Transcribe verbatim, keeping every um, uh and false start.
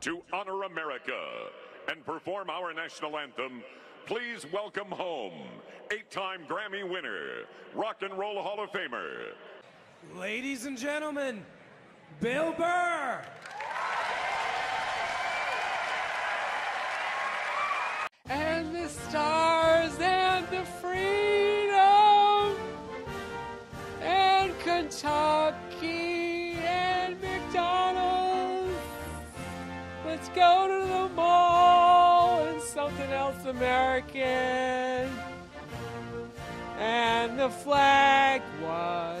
To honor America and perform our national anthem, please welcome home eight-time Grammy winner, Rock and Roll Hall of Famer. Ladies and gentlemen, Bill Burr. And the stars and the freedom and Kentucky and McDonald's. Let's go to the mall and something else American. And the flag was